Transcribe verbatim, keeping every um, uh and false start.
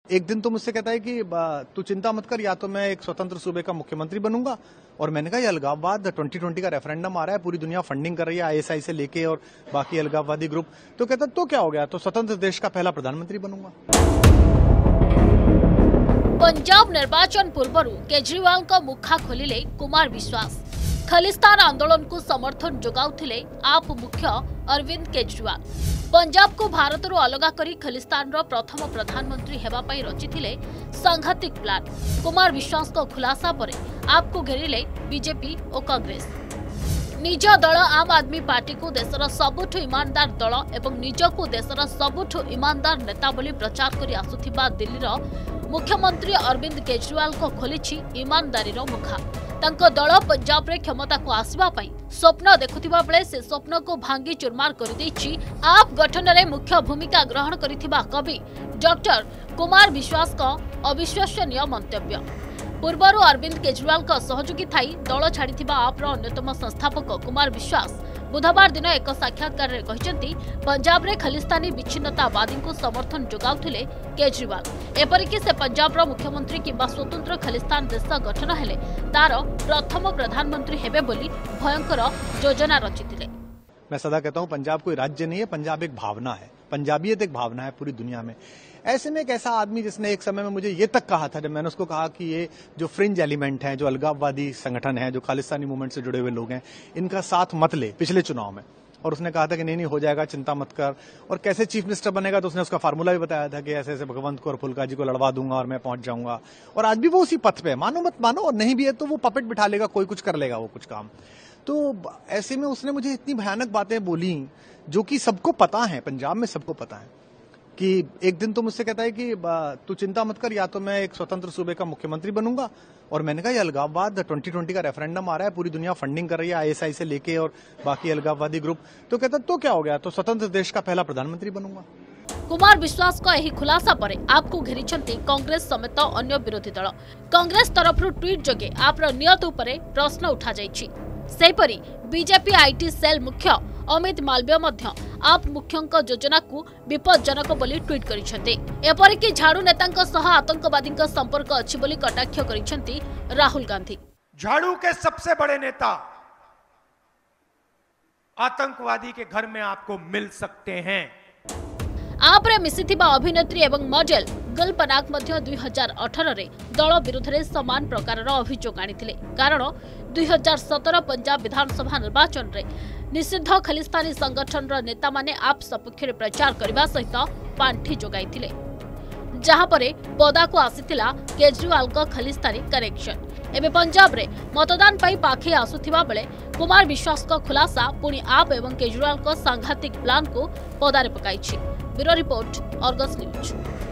एक दिन तो मुझसे कहता है कि तू चिंता मत कर, या तो मैं एक स्वतंत्र सूबे का मुख्यमंत्री बनूंगा। और मैंने कहा ये अलगाववाद ट्वेंटी ट्वेंटी का रेफरेंडम आ रहा है, पूरी दुनिया फंडिंग कर रही है आईएसआई से लेके और बाकी अलगाववादी ग्रुप। तो कहता तो क्या हो गया, तो स्वतंत्र देश का पहला प्रधानमंत्री बनूंगा। पंजाब निर्वाचन पूर्व केजरीवाल को मुखा खोलिले कुमार विश्वास। खालिस्तान आंदोलन को समर्थन जोगाउथिले आप मुख्य अरविंद केजरीवाल। पंजाब को भारत रो अलगा करी खालिस्तान रो प्रथम प्रधानमंत्री हेबा पई रचिथिले सांघातिक प्लान। कुमार विश्वास को खुलासा परे आप को घेरिले बीजेपी और कांग्रेस। निज दल आम आदमी पार्टी को देशर सबुठु ईमानदार दल एवं निजको देशर सबुठु ईमानदार नेता बोली प्रचार करी आसुथिबा दिल्लीर मुख्यमंत्री अरविंद केजरीवाल को खोलिछि ईमानदारी रो मुखा। तांको दल पंजाब रे क्षमता को आसवा पई स्वप्न देखुथिबा बेले से स्वप्न को भांगी चुरमार कर दैछि आप गठन रे मुख्य भूमिका ग्रहण करिथिबा कवि डॉक्टर कुमार विश्वास को अविश्वसनीय मंतव्य। पूर्वरु अरविंद केजरीवाल का सहयोगी थाई दल छाड़िथिबा आप रो अन्यतम संस्थापक कुमार विश्वास बुधवार दिन एक साक्षात्कार रे कहिसेंती पंजाब रे खालिस्तानी विच्छिन्नतावादी को समर्थन जोगाउथिले केजरीवाल। एपरिकि से पंजाब रो मुख्यमंत्री किंबा स्वतंत्र खालिस्तान देश गठन हेले तार प्रथम प्रधानमंत्री हेबे बोली भयंकर योजना रचिथिले। मैं सदा कहता हूं पंजाब कोई राज्य नहीं है, पंजाब एक भावना है, पंजाबियत एक भावना है पूरी दुनिया में। ऐसे में एक ऐसा आदमी जिसने एक समय में मुझे ये तक कहा था, जब मैंने उसको कहा कि ये जो फ्रिंज एलिमेंट हैं, जो अलगाववादी संगठन है, जो खालिस्तानी मूवमेंट से जुड़े हुए लोग हैं, इनका साथ मत ले पिछले चुनाव में। और उसने कहा था कि नहीं नहीं हो जाएगा, चिंता मत कर। और कैसे चीफ मिनिस्टर बनेगा तो उसने उसका फार्मूला भी बताया था कि ऐसे ऐसे भगवंत को और फुल्का जी को लड़वा दूंगा और मैं पहुंच जाऊंगा। और आज भी वो उसी पथ पे, मानो मत मानो, और नहीं भी है तो वो पपेट बिठा लेगा, कोई कुछ कर लेगा वो कुछ काम। तो ऐसे में उसने मुझे इतनी भयानक बातें बोली जो कि सबको पता है, पंजाब में सबको पता है, कि एक दिन तो मुझसे कहता है कि तू चिंता मत कर, या तो मैं एक स्वतंत्र सूबे का मुख्यमंत्री बनूंगा। और मैंने कहा ये अलगाववाद ट्वेंटी ट्वेंटी का रेफरेंडम आ रहा है, पूरी दुनिया फंडिंग कर रही है आईएसआई से लेके और बाकी अलगाववादी ग्रुप। तो कहता तो क्या हो गया, तो स्वतंत्र देश का पहला प्रधानमंत्री बनूंगा। कुमार विश्वास को यही खुलासा परे आपको घेरिछंती कांग्रेस समेत अन्य विरोधी दल। कांग्रेस तरफ ट्वीट जोगे आप नियत उपरे प्रश्न उठा जाइछि। सेपरी बीजेपी आईटी सेल मुख्य अमित मालवीय मध्य आप मुख्यंक योजना को विपज्जनक बोली ट्वीट करिसेंती। एपरिकि झाड़ू नेतांक सह आतंकवादी संपर्क अछि बोली कटाक्ष करिसेंती राहुल गांधी। झाड़ू के सबसे बड़े नेता आतंकवादी के घर में आपको मिल सकते हैं। आप रे मिसिथिबा अभिनेत्री एवं मॉडल गुलपनाक मध्य दुई हजार अठारह रे दल विरुद्ध रे समान प्रकार अभियोग आनिथिले। कारण दुई हजार सतर पंजाब विधानसभा निर्वाचन रे निषिद्ध खालिस्तानी संगठन रो नेता माने आप सपक्ष रे प्रचार करबा सहित पांठी जोगाइथिले, जहां परे पदा को आसीथिला केजरीवाल को खालिस्तानी कनेक्शन। एबे पंजाब रे मतदान पाई पाखे आसुथिबा बेले कुमार विश्वास को खुलासा पुणी आप एवं केजरीवाल को सांघातिक प्लान को पदारे पकाइछि। Bureau report, Argus news.